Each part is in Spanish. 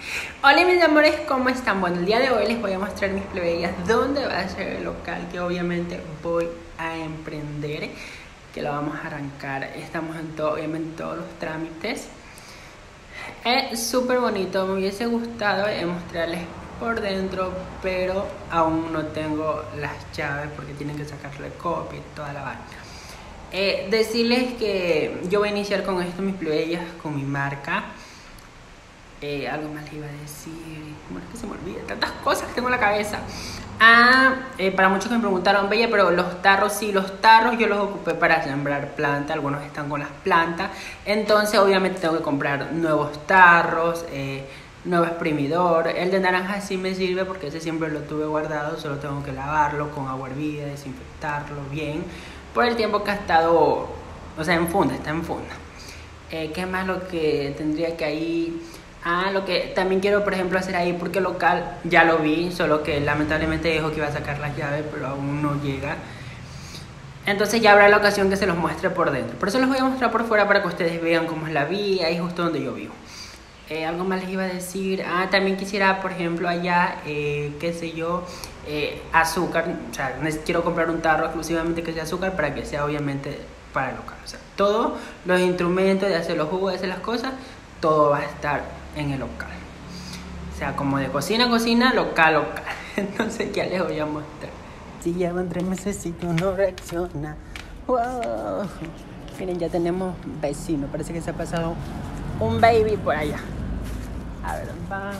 Hola mis amores, ¿cómo están? Bueno, el día de hoy les voy a mostrar mis plebeyas dónde va a ser el local que obviamente voy a emprender, que lo vamos a arrancar. Estamos en todo, obviamente todos los trámites. Es súper bonito, me hubiese gustado mostrarles por dentro, pero aún no tengo las llaves porque tienen que sacarle copia y toda la vaina. Decirles que yo voy a iniciar con esto, mis plebeyas, con mi marca. Algo más les iba a decir, bueno, es que se me olvida, tantas cosas que tengo en la cabeza. Para muchos que me preguntaron, Bella, pero los tarros, sí, los tarros yo los ocupé para sembrar planta, algunos están con las plantas, entonces obviamente tengo que comprar nuevos tarros, nuevo exprimidor. El de naranja sí me sirve porque ese siempre lo tuve guardado, solo tengo que lavarlo con agua hervida, desinfectarlo bien, por el tiempo que ha estado, o sea, en funda, está en funda. ¿Qué más lo que tendría que ahí? Lo que también quiero, por ejemplo, hacer ahí, porque el local ya lo vi, solo que lamentablemente dijo que iba a sacar las llaves, pero aún no llega. Entonces ya habrá la ocasión que se los muestre por dentro. Por eso les voy a mostrar por fuera para que ustedes vean cómo es la vía, ahí justo donde yo vivo. Algo más les iba a decir. También quisiera, por ejemplo, allá, qué sé yo, azúcar. O sea, quiero comprar un tarro exclusivamente que sea azúcar para que sea obviamente para el local. O sea, todos los instrumentos de hacer los jugos, de hacer las cosas, todo va a estar en el local. O sea, como de cocina, local. Entonces ya les voy a mostrar. Si llevan 3 meses y no reacciona. Wow. Miren, ya tenemos vecino. Parece que se ha pasado un baby por allá. A ver, vamos.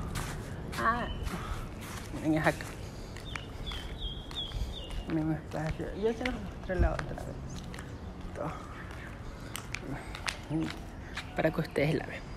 Miren, es acá. Miren, espacio. Yo se los mostré la otra vez. Todo. Para que ustedes la vean.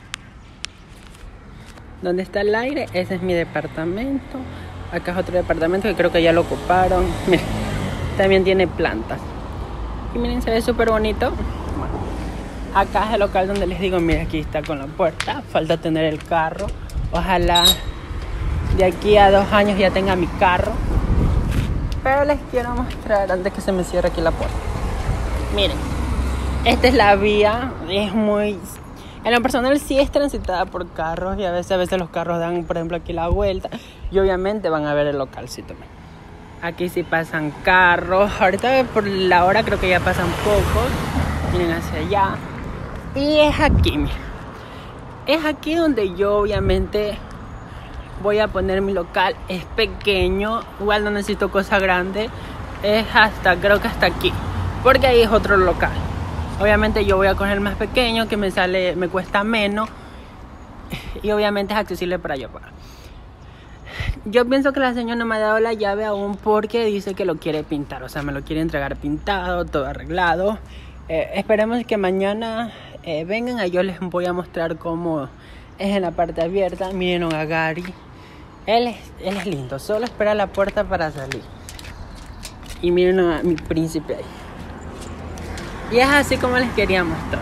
¿Dónde está el aire? Ese es mi departamento. Acá es otro departamento que creo que ya lo ocuparon. Miren, también tiene plantas. Y miren, se ve súper bonito. Bueno, acá es el local donde les digo, mira, aquí está con la puerta. Falta tener el carro. Ojalá de aquí a 2 años ya tenga mi carro. Pero les quiero mostrar antes que se me cierre aquí la puerta. Miren, esta es la vía. Es muy... En lo personal sí es transitada por carros y a veces los carros dan, por ejemplo, aquí la vuelta y obviamente van a ver el localcito. Aquí sí pasan carros. Ahorita por la hora creo que ya pasan pocos. Miren hacia allá. Y es aquí, miren. Es aquí donde yo obviamente voy a poner mi local. Es pequeño, igual no necesito cosa grande. Es creo que hasta aquí, porque ahí es otro local. Obviamente yo voy a coger el más pequeño, que me cuesta menos y obviamente es accesible para yo pagar. Yo pienso que la señora no me ha dado la llave aún porque dice que lo quiere pintar, o sea, me lo quiere entregar pintado, todo arreglado. Esperemos que mañana vengan, yo les voy a mostrar cómo es en la parte abierta. Miren a Gary, él es lindo, solo espera la puerta para salir. Y miren a mi príncipe ahí. Y es así como les quería mostrar.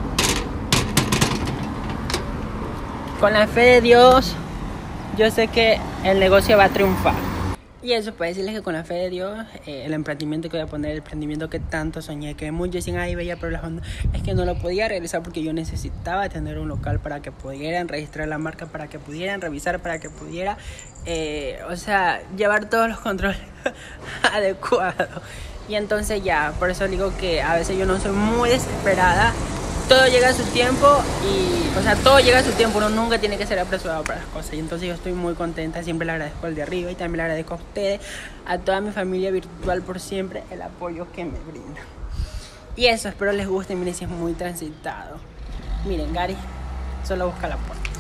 Con la fe de Dios, yo sé que el negocio va a triunfar. Y eso para decirles que con la fe de Dios, el emprendimiento que voy a poner, el emprendimiento que tanto soñé, que muchos decían, ay, Bella, pero es que no lo podía realizar porque yo necesitaba tener un local para que pudieran registrar la marca, para que pudieran revisar, para que pudiera, llevar todos los controles adecuados. Y entonces ya, por eso digo que a veces yo no soy muy desesperada. Todo llega a su tiempo todo llega a su tiempo. Uno nunca tiene que ser apresurado para las cosas. Y entonces yo estoy muy contenta. Siempre le agradezco al de arriba y también le agradezco a ustedes, a toda mi familia virtual por siempre el apoyo que me brindan. Y eso, espero les guste. Miren si es muy transitado. Miren, Gary solo busca la puerta.